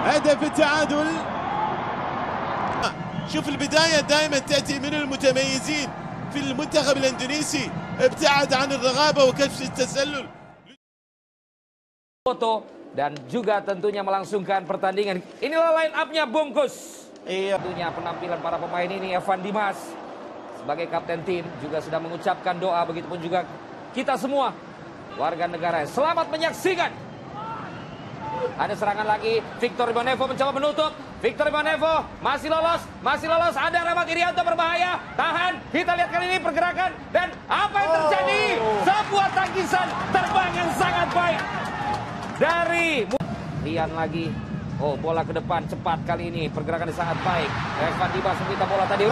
هدف التعادل. شوف البداية دائما تأتي من المتميزين في المنتخب الإندونيسي، ابتعد عن الرغابة وكشف التسلل. Foto dan juga tentunya melangsungkan pertandingan. Inilah line up-nya bungkus. Iya. Tentunya penampilan para pemain ini, Evan Dimas sebagai kapten tim juga sudah mengucapkan doa, begitupun juga kita semua warga negara. Selamat menyaksikan. Ada serangan lagi, Victor Imanevo mencoba menutup. Victor Imanevo masih lolos, ada Rahmat Irianto berbahaya. Tahan, kita lihat kali ini pergerakan dan apa yang terjadi? Sebuah tangkisan terbang yang sangat baik dari Rian lagi. Oh, bola ke depan cepat kali ini, pergerakan sangat baik. Evan Dimas meminta bola tadi.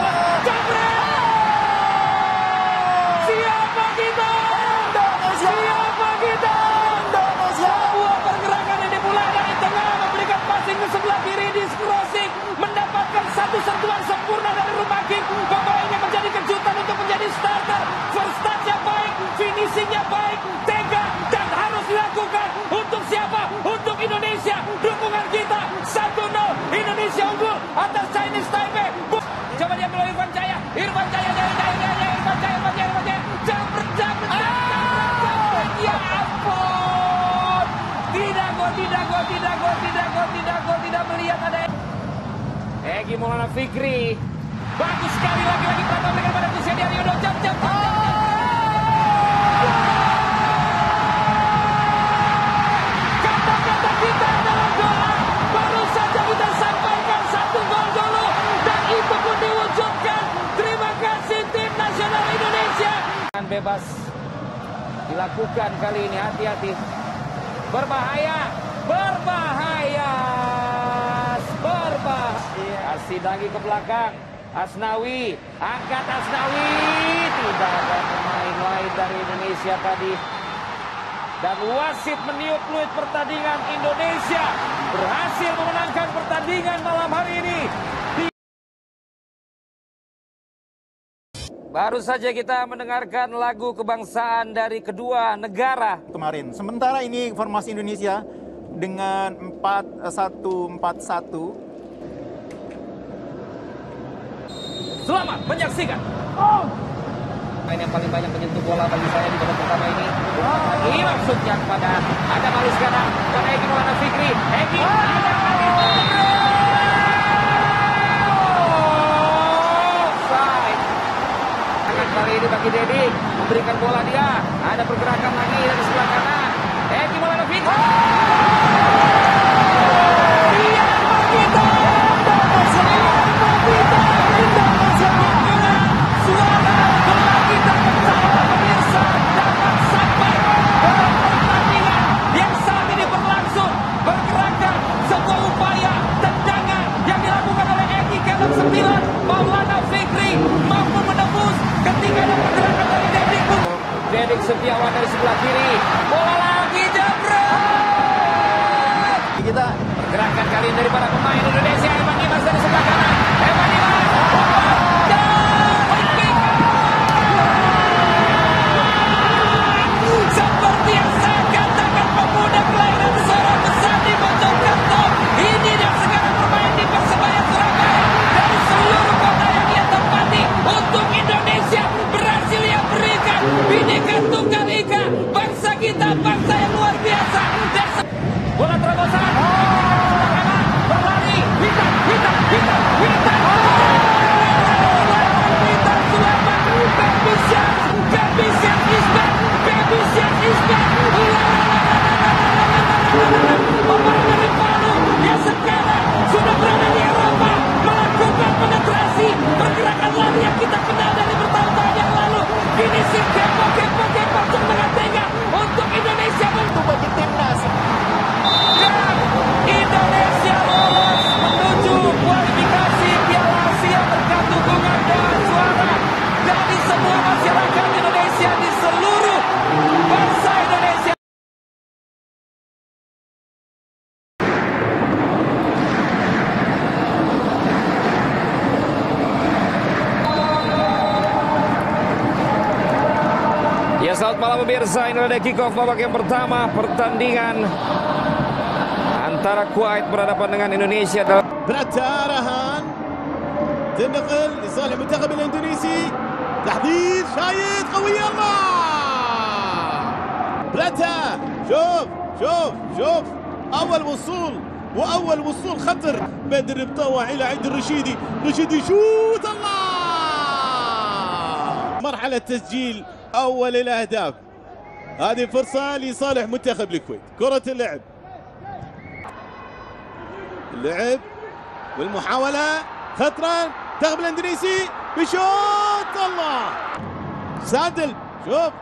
Siapa kita? Siapa kita? Sebuah pergerakan yang dimulai dari tengah, memberikan passing ke sebelah kiri, di crossing, mendapatkan satu sentuhan sempurna dari Rumakin. Pemainnya menjadi kejutan untuk menjadi starter. First touch-nya baik, finishing-nya baik, tega, dan harus dilakukan. Untuk siapa? Untuk Indonesia. Dukungan kita 1-0. Indonesia unggul atas Chinese Taipei. Coba dia melalui Irfan Jaya. Irfan Jaya. Ya ampun. Tidak melihat ada. Egy Maulana Fikri. Bagus sekali lagi Pratama dengan pada Kusedi Aryono. Jam. Kata-kata kita adalah doa. Baru saja kita sampaikan 1 gol dulu. Dan itu pun diwujudkan. Terima kasih tim nasional Indonesia. Bebas dilakukan kali ini, hati-hati. Berbahaya. Kasih lagi ke belakang. Asnawi, angkat Asnawi. Tidak ada pemain lain dari Indonesia tadi. Dan wasit meniup fluid pertandingan. Indonesia berhasil memenangkan pertandingan malam hari ini. Baru saja kita mendengarkan lagu kebangsaan dari kedua negara kemarin. Sementara ini formasi Indonesia dengan 4-1-4-1. Selamat menyaksikan. Main yang paling banyak menyentuh bola bagi saya di babak pertama ini. Lagi maksudnya kepada ada Malu sekarang dan Egy Maulana Fikri. Egy kali ini bagi Dedi memberikan bola dia. Ada pergerakan lagi dari sebelah kanan. Egy Maulana Fikri. Suara bola kita bersama pemirsa dapat sampai dalam pertandingan yang saat ini berlangsung. Pergerakan, sebuah upaya tendangan yang dilakukan oleh Egy ke dalam 9. Maulana Fikri mampu menembus ketika ada pergerakan dari Dedik Setiawan dari sebelah kiri. Bola lagi jebret. Kita pergerakan kali ini dari para pemain Indonesia. Evan Dimas dari sebelah kanan. Evan Dimas. Seperti yang saya katakan, pemuda kelahiran Sorong besar di Mojokerto. Ini dia sekarang bermain di Persebaya Surabaya. Dari seluruh kota yang ia tempati untuk Indonesia berhasil ia berikan Bhinneka Tunggal Ika. Bangsa kita, bangsa yang luar biasa. Bola terobosan. Berlari. Hitam. Pemain dari Palu yang sekarang sudah berada di Eropa melakukan penetrasi pergerakan lari yang kita kenal dari bertahun-tahun yang lalu. Finishing kepo dengan tega untuk Indonesia bagi timnas. Dan Indonesia lolos menuju kualifikasi Piala Asia berkat dukungan dan suara dari semua masyarakat Indonesia di seluruh bangsa Indonesia. Ya, selamat malam pemirsa. Ini adalah kick off babak yang pertama pertandingan antara Kuwait berhadapan dengan Indonesia dalam براتا رهان تنقل لصالح المنتخب الاندونيسي. تحضير شايد قوي الله. براتا شوف اول وصول خطر. بدر بطوع الى عند الرشيدي شوت الله. مرحلة تسجيل اول الاهداف. هذه فرصة لصالح منتخب الكويت. كرة اللعب والمحاولة خطرة. منتخب الاندونيسي بشوت الله. سادل شوف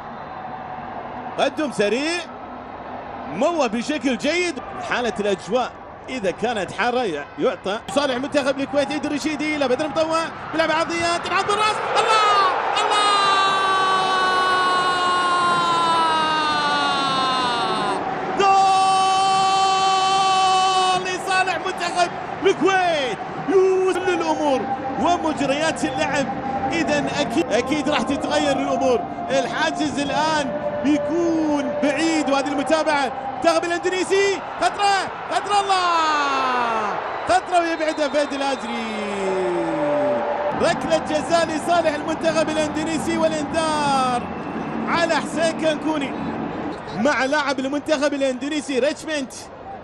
قدم سريع موه بشكل جيد. حالة الأجواء إذا كانت حارة يعطى صالح منتخب الكويت. عيد الرشيدي إلى بدر مطوع بلعب عرضية تنعاد بالراس. الله جول لصالح منتخب الكويت. يوصل الأمور ومجريات اللعب. إذا أكيد راح تتغير الأمور. الحاجز الآن بيكون بعيد. وهذه المتابعة منتخب الاندونيسي. خطرة الله. خطرة ويبعدها فهد الأجري. ركلة جزاء لصالح المنتخب الاندونيسي والانذار على حسين كانكوني مع لاعب المنتخب الاندونيسي ريتشمنت.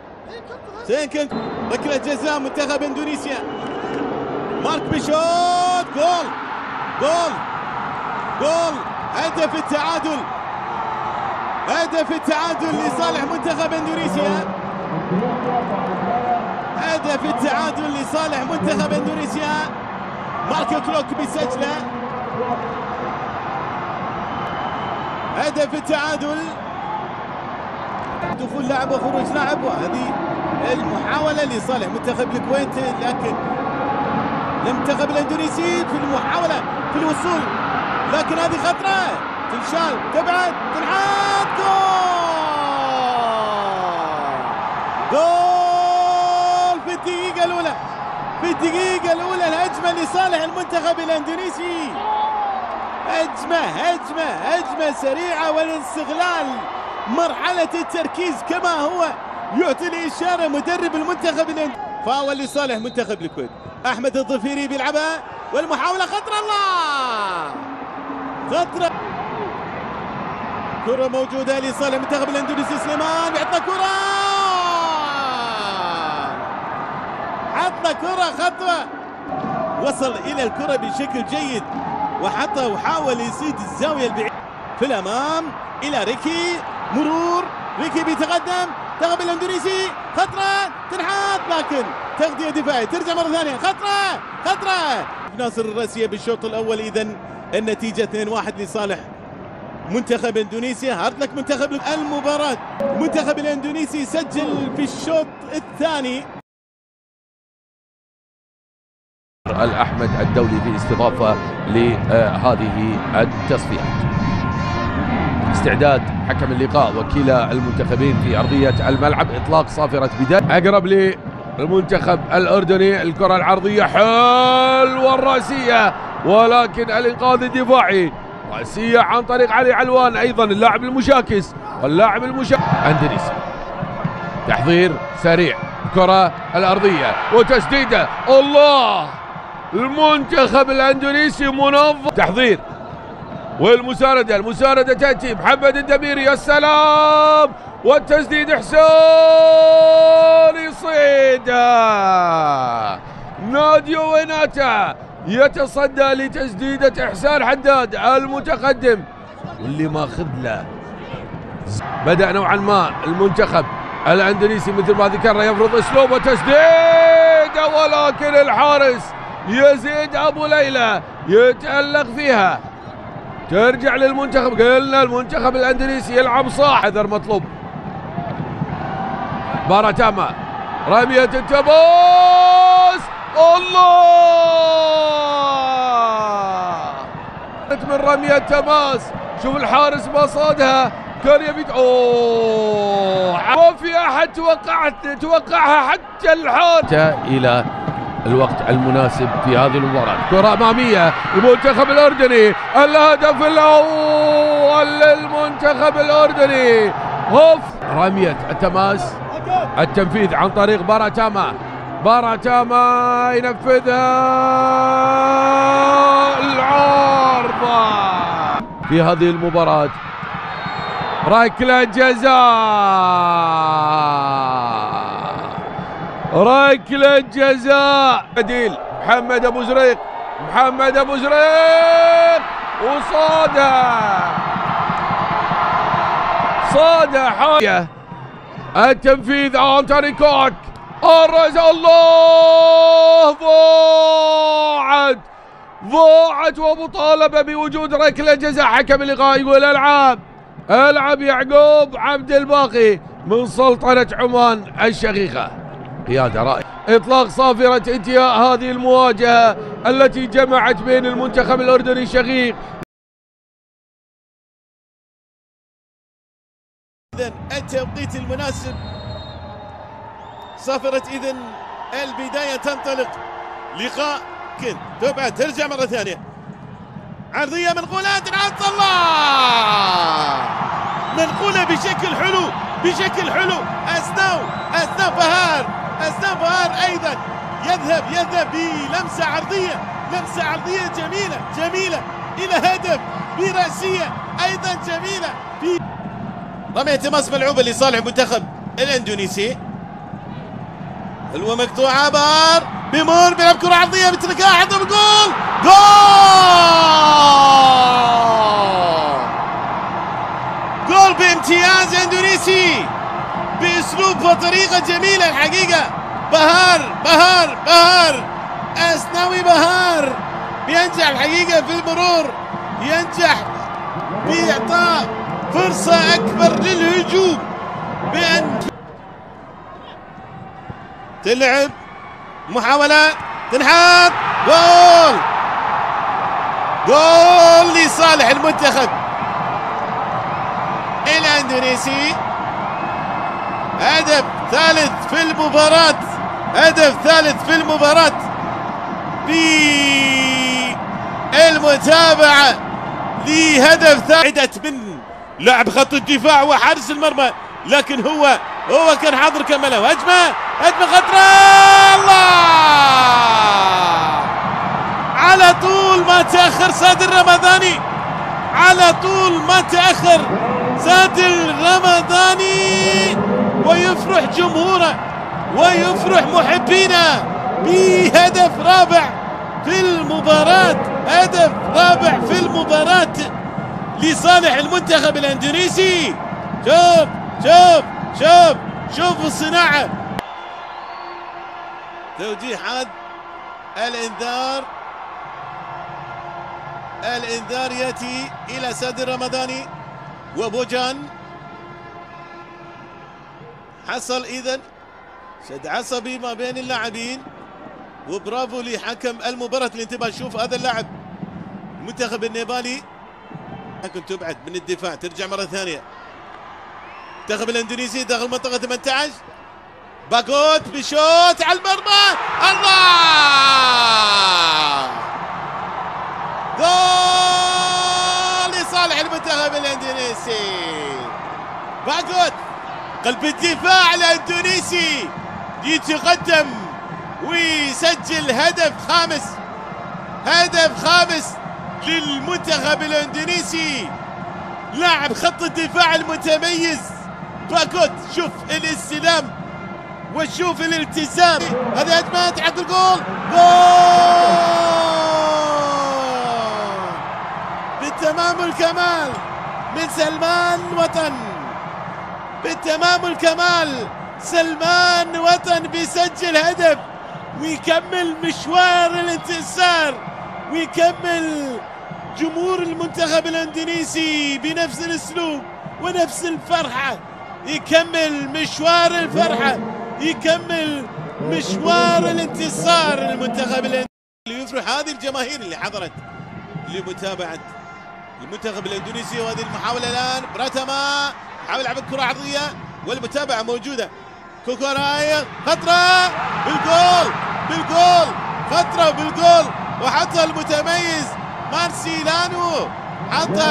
ركلة جزاء منتخب اندونيسيا. مارك بشوت. جول هدف التعادل لصالح منتخب اندونيسيا. هدف التعادل لصالح منتخب اندونيسيا. مارك كلوك بيسجله. هدف التعادل. دخول لاعب وخروج لاعب. وهذه المحاولة لصالح منتخب الكويت. لكن المنتخب الاندونيسي في المحاولة في الوصول. لكن هذه خطرة تنشال تبعد تنعاد. جول في الدقيقة الأولى. الهجمة لصالح المنتخب الاندونيسي. هجمة سريعة والاستغلال مرحلة التركيز كما هو يعطي الإشارة مدرب المنتخب الاندونيسي. فاول لصالح منتخب الكويت. أحمد الظفيري بيلعبها والمحاولة خطرة الله. كرة موجودة لصالح منتخب الاندونيسي. سليمان بيعطنا كرة. حطنا كرة خطوة. وصل إلى الكرة بشكل جيد وحطها وحاول يزيد الزاوية البعيدة في الأمام إلى ريكي. مرور ريكي بيتقدم. منتخب الاندونيسي. خطرة تنحط لكن تغطية دفاعية. ترجع مرة ثانية. خطرة ناصر الراسية بالشوط الأول. إذن النتيجة 2-1 لصالح منتخب اندونيسيا. هارد لك منتخب المباراة. منتخب الاندونيسي سجل في الشوط الثاني. الأحمد الدولي في استضافة لهذه التصفيات. استعداد حكم اللقاء وكلا المنتخبين في أرضية الملعب. إطلاق صافرة بداية. أقرب للمنتخب الأردني. الكرة العرضية حلوة الرأسية ولكن الإنقاذ الدفاعي. رأسية عن طريق علي علوان أيضا اللاعب المشاكس واللاعب اندونيسي. تحضير سريع. كرة الأرضية وتسديدة. الله المنتخب الاندونيسي منظم. تحضير والمساندة تأتي. محمد الدميري السلام والتسديد. حسين يصيدها. ناديو ويناتا يتصدى لتسديدة إحسان حداد المتقدم واللي ماخذ له. بدأ نوعا ما المنتخب الاندونيسي مثل ما ذكرنا يفرض اسلوب وتسديده ولكن الحارس يزيد ابو ليلى يتألق فيها. ترجع للمنتخب. قلنا المنتخب الاندونيسي يلعب صح. حذر مطلوب. باراتاما رمية التماس. الله من رمية تماس. شوف الحارس ما صادها. كان يبي ما في احد توقعها حتى الحارس. الى الوقت المناسب في هذه المباراة. كرة امامية المنتخب الاردني. الهدف الاول للمنتخب الاردني. هوف رمية التماس التنفيذ عن طريق باراتاما. باراتاما ينفذها العارضة في هذه المباراة. ركلة جزاء، ركلة جزاء. بديل محمد أبو زريق، محمد أبو زريق وصادها، صادها حاجة. التنفيذ أنتوني كوك، الرجل الله ضاعت ومطالبة بوجود ركلة جزاء. حكم اللقاء يقول العب يعقوب عبد الباقي من سلطنة عمان الشقيقة. قيادة رائعة. إطلاق صافرة انتهاء هذه المواجهة التي جمعت بين المنتخب الأردني الشقيق. إذن التوقيت المناسب، صافرة إذن البداية تنطلق. لقاء تبعد ترجع مرة ثانية، عرضية منقولة عبد الله، منقولة بشكل حلو، بشكل حلو. أثناء بهار أيضا يذهب بلمسة عرضية، لمسة عرضية جميلة إلى هدف برأسية أيضا جميلة. في رمية تماس ملعوبة لصالح المنتخب الإندونيسي. المقطوعة بار بيمر بيلعب كرة عرضية بتركها حتى بجول، جول بامتياز اندونيسي باسلوب وطريقة جميلة الحقيقة. بهار اسناوي بهار بينجح الحقيقة في المرور، ينجح بإعطاء فرصة أكبر للهجوم بأن تلعب محاولة تنحط، جول لصالح المنتخب الاندونيسي. هدف ثالث في المباراة، هدف ثالث في المباراة بالمتابعة لهدف ثالث من لاعب خط الدفاع وحارس المرمى، لكن هو كان حاضر كمله. هجمة خطرة، الله على طول ما تأخر ساد الرمضاني، على طول ما تأخر ساد الرمضاني، ويفرح جمهوره ويفرح محبينه بهدف رابع في المباراة، هدف رابع في المباراة لصالح المنتخب الاندونيسي. شوف الصناعة. توجيهات الانذار ياتي الى ساد الرمضاني وبوجان. حصل اذن شد عصبي ما بين اللاعبين، وبرافو لحكم المباراة الانتباه. شوف هذا اللاعب المنتخب النيبالي لكن تبعد من الدفاع، ترجع مرة ثانية. المنتخب الاندونيسي داخل منطقة 18، باكوت بشوت على المرمى، الله، جول لصالح المنتخب الاندونيسي. باكوت قلب الدفاع الاندونيسي يتقدم ويسجل هدف خامس للمنتخب الاندونيسي. لاعب خط الدفاع المتميز باكوت، شوف الاستلام وشوف الالتزام. هذه هجمة تحت الجول، جول بالتمام الكمال من سلمان وطن، بالتمام الكمال سلمان وطن بيسجل هدف ويكمل مشوار الانتصار، ويكمل جمهور المنتخب الاندونيسي بنفس الاسلوب ونفس الفرحة، يكمل مشوار الفرحة، يكمل مشوار الانتصار للمنتخب الاندونيسي. يفرح هذه الجماهير اللي حضرت لمتابعة المنتخب الاندونيسي. وهذه المحاولة الآن براتاما حاول يلعب الكرة عرضية والمتابعة موجودة. كوكوراي خطرة بالجول، خطرة بالجول، وحطها المتميز مارسيلانو،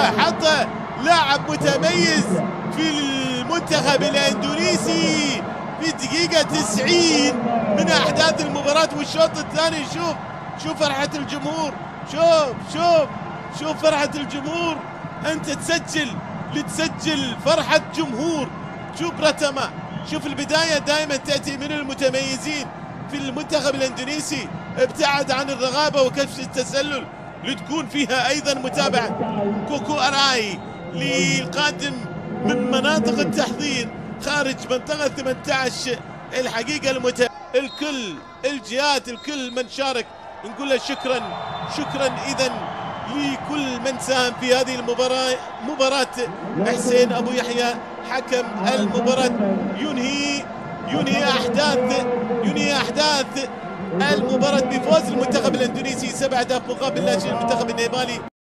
حطها لاعب متميز في المنتخب الاندونيسي في الدقيقة 90 من أحداث المباراة والشوط الثاني. شوف فرحة الجمهور، شوف فرحة الجمهور. أنت تسجل فرحة جمهور. شوف براتما، شوف البداية دائما تأتي من المتميزين في المنتخب الإندونيسي. ابتعد عن الرغابة وكشف التسلل لتكون فيها أيضا متابعة. كوكو أراي للقادم من مناطق التحضير خارج منطقة 18. الحقيقة الكل الجهات الكل من شارك نقول له شكرا إذا لكل من ساهم في هذه المباراة. مباراة حسين أبو يحيى حكم المباراة ينهي أحداث المباراة بفوز المنتخب الإندونيسي 7 أهداف مقابل لا شيء المنتخب النيبالي.